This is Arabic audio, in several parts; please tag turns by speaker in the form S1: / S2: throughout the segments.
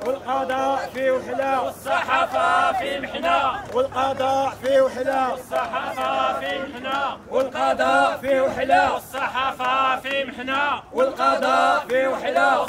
S1: والقضاء فيه وحلا،
S2: والصحافة في محنة،
S1: والقضاء فيه وحلا،
S2: والصحافة في محنة،
S1: والقضاء فيه وحلا،
S2: والصحافة في محنة،
S1: والقضاء فيه وحلا.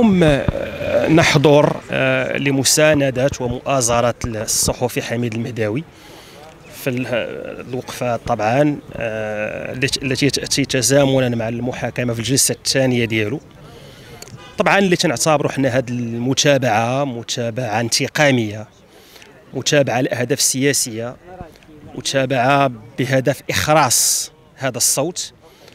S3: نحضر لمساندة ومؤازرة الصحفي حميد المهداوي في الوقفة طبعا التي تأتي تزامنا مع المحاكمة في الجلسة الثانية ديالو. طبعا اللي تنعتبروا حنا هذه المتابعة متابعة انتقامية، متابعة لأهداف سياسية، متابعة بهدف إخراس هذا الصوت،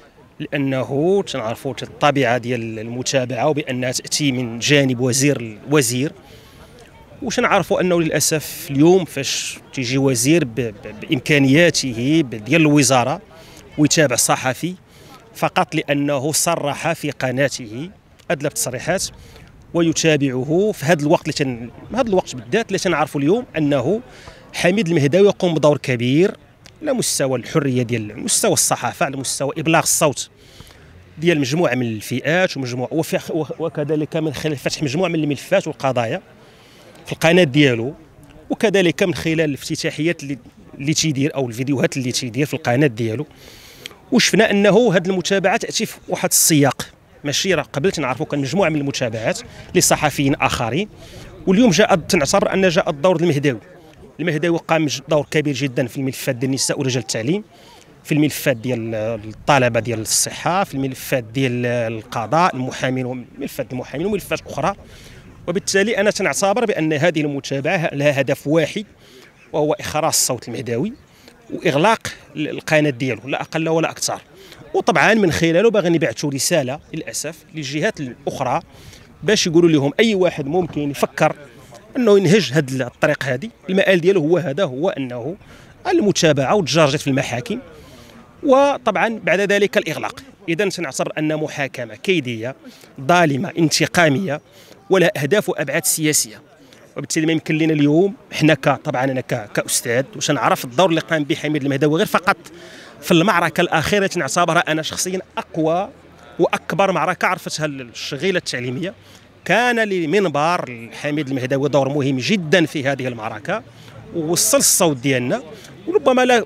S3: لأنه تنعرفوا الطبيعة ديال المتابعة وبأنها تأتي من جانب وزير وشنعرفوا أنه للأسف اليوم فاش تيجي وزير بإمكانياته ديال الوزارة ويتابع صحفي فقط لأنه صرح في قناته أدلى التصريحات ويتابعه في هذا الوقت هذا الوقت بالذات اللي تنعرفوا اليوم أنه حميد المهداوي يقوم بدور كبير على مستوى الحرية ديال مستوى الصحافة، على مستوى إبلاغ الصوت ديال مجموعة من الفئات وكذلك من خلال فتح مجموعة من الملفات والقضايا في القناة ديالو، وكذلك من خلال الافتتاحيات اللي تيدير او الفيديوهات اللي تيدير في القناة ديالو. وشفنا انه هذه المتابعة تأتي في واحد السياق، ماشي راه قبل تنعرفوا كان مجموعة من المتابعات لصحفيين آخرين، واليوم تنعتبر أن جاء الدور المهداوي قام بدور كبير جدا في الملفات ديال النساء ورجال التعليم، في الملفات ديال الطلبة ديال الصحة، في الملفات ديال القضاء، المحامين وملفات أخرى. وبالتالي أنا تنعتبر بأن هذه المتابعة لها هدف واحد، وهو إخراس صوت المهداوي وإغلاق القناة ديالو لا أقل ولا أكثر. وطبعا من خلاله باغي نبعثوا رسالة للأسف للجهات الأخرى باش يقولوا لهم أي واحد ممكن يفكر أنه ينهج هذه الطريق هذه، المآل ديالو هو أنه المتابعة والتجارجت في المحاكم، وطبعا بعد ذلك الإغلاق. إذا سنعتبر أن محاكمة كيدية ظالمة انتقامية ولها أهداف وأبعاد سياسية. وبالتالي ما يمكن لنا اليوم حنا طبعا أنا كأستاذ واش نعرف الدور اللي قام به حميد المهداوي غير فقط في المعركة الأخيرة تنعتبرها أنا شخصيا أقوى وأكبر معركة عرفتها الشغيلة التعليمية. كان لمنبر حميد المهداوي دور مهم جدا في هذه المعركة ووصل الصوت ديالنا، وربما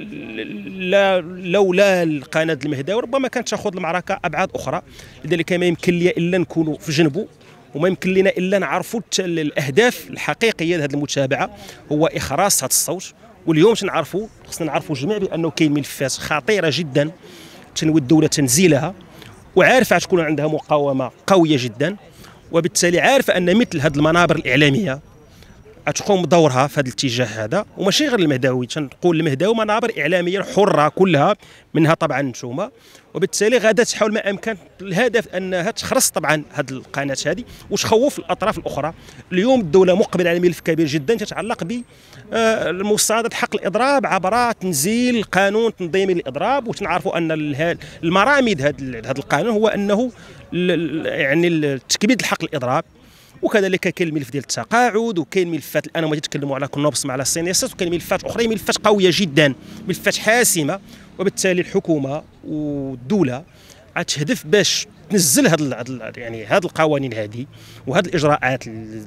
S3: لولا القناة المهداوي ربما كانت تاخذ المعركة أبعاد أخرى. لذلك ما يمكن لي إلا نكونوا في جنبه، وما يمكن لنا إلا نعرفوا الأهداف الحقيقية لهذه المتابعة هو إخراس هذا الصوت. واليوم خصنا نعرفوا جميع بأنه كاين ملفات خطيرة جدا تنوي الدولة تنزيلها، وعارفة تكون عندها مقاومة قوية جدا، وبالتالي عارفة أن مثل هذه المنابر الإعلامية تقوم بدورها في هذا الاتجاه هذا. وماشي غير المهداوي، تنقول المهداوي منابر إعلامية حرة كلها منها طبعا نتوما، وبالتالي غادا تحاول ما أمكن الهدف أنها تخرس طبعا هذه القناة هذه وتخوف الأطراف الأخرى. اليوم الدولة مقبلة على ملف كبير جدا تتعلق بمصادرة حق الإضراب عبر تنزيل قانون تنظيمي للإضراب، وتنعرفوا أن المرامد هذا القانون هو أنه يعني تكبيد الحق الإضراب. وكذلك كاين الملف ديال التقاعد، وكاين ملفات الان هما يتكلموا على كنوبس مع السينياسات، وكاين ملفات اخرى ملفات قويه جدا، ملفات حاسمه. وبالتالي الحكومه والدوله غتهدف باش تنزل يعني هذه القوانين هذه وهذه الاجراءات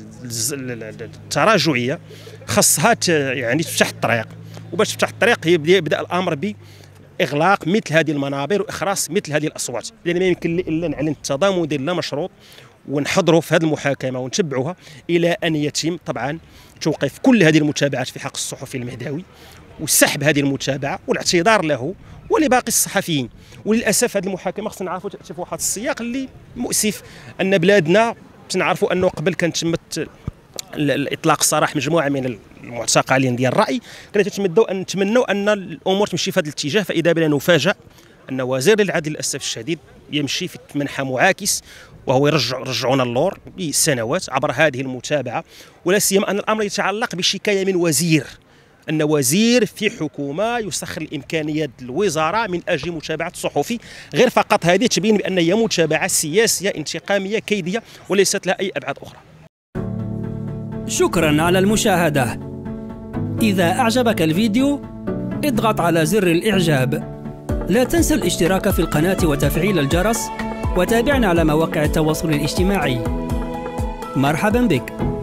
S3: التراجعيه خاصها يعني تفتح الطريق، وباش تفتح الطريق يبدا الامر باغلاق مثل هذه المنابر واخراس مثل هذه الاصوات. لان ما يمكن الا نعلن التضامن ديالنا مشروط ونحضروا في هذه المحاكمه ونتبعوها الى ان يتم طبعا توقيف كل هذه المتابعات في حق الصحفي المهداوي وسحب هذه المتابعه والاعتذار له ولباقي الصحفيين. وللاسف هذه المحاكمه خصنا نعرفوا تاتي في واحد السياق اللي مؤسف، ان بلادنا تنعرفوا انه قبل كانت تمت الاطلاق سراح مجموعه من المعتقلين ديال الراي، كانوا نتمنوا ان الامور تمشي في هذا الاتجاه، فاذا بنا نفاجأ ان وزير العدل للاسف الشديد يمشي في منحى معاكس، وهو رجعونا اللور بسنوات عبر هذه المتابعه. ولا سيما ان الامر يتعلق بشكايه من وزير، ان وزير في حكومه يسخر الامكانيات الوزاره من اجل متابعه الصحفي، غير فقط هذه تبين بان هي متابعه سياسيه انتقاميه كيديه وليست لها اي ابعاد اخرى.
S4: شكرا على المشاهده. اذا اعجبك الفيديو اضغط على زر الاعجاب. لا تنسى الاشتراك في القناه وتفعيل الجرس، وتابعنا على مواقع التواصل الاجتماعي. مرحبا بك.